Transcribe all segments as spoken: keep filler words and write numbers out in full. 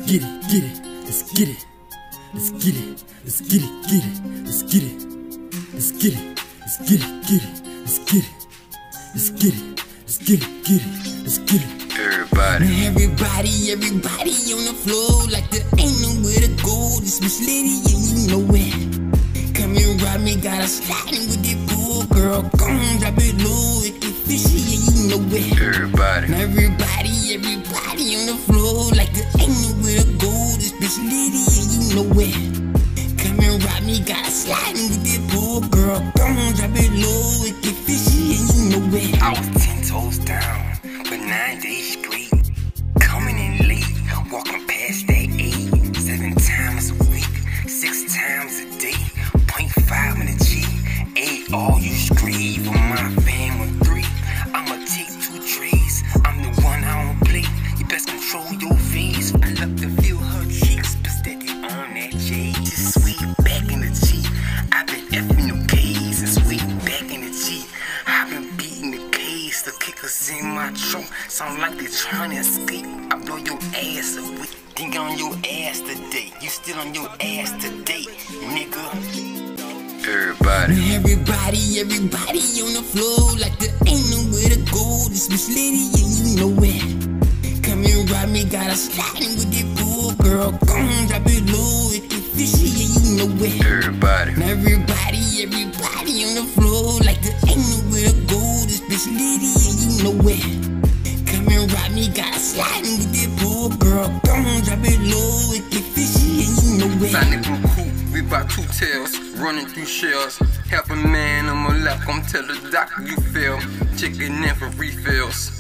get it, get it, let's get it, let's get it, let's get it, get it, let's get it, let's get it, let's get it, get it, let's get it, let's get it, let's get it, get it, let's get it. Everybody, everybody, everybody on the floor like there ain't nowhere to go. This Miss Lady and you know it. Come and ride me, got a sliding with that bull, girl. Come drop it low, it get fishy and you know it. everybody, Everybody, everybody on the floor like there ain't nowhere to go. This bitch Lady and you know it. Come and ride me, got a sliding with that bull, girl. Come drop it low, it get fishy and you know it. I was ten toes down, but nine days straight, coming in late, walking past that eight, seven times a week, six times a day, point five in the G, eight all you straight for my fam with three. I'ma take two trays, I'm the one I don't play. You best control your face. I love to feel her cheeks, but steady on that J. Just sweet back in the G. I've been effing them K's and sweet back in the G. I've been beating the K's, the kickers in my trunk sound like they trying to escape. I blow your ass away, then get on your ass today. You still on your ass today, nigga. everybody, Everybody, everybody on the floor like there ain't nowhere to go. This Miss Lady and you know it. Come and ride me, got a sliding with that bull, girl. Come drop it low, it get fishy and you know it. everybody, Everybody, everybody on the floor like there ain't nowhere to go. This bitch Lady and you know it. Come and ride me, got a sliding with that bull, girl. Come drop it low, it get fishy and you know it. Sonic from cool, we bout two tails, running through shells. Half a man on my lap, come tell the doctor you fail. Checking in for refills.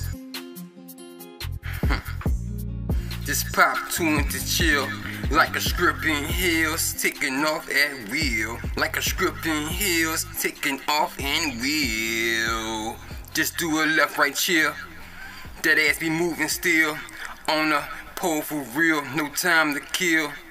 Just pop two into chill, like a script in heels, taking off at wheel. Like a script in heels, taking off and wheel. Just do a left right chill, that ass be moving still. On a pole for real, no time to kill.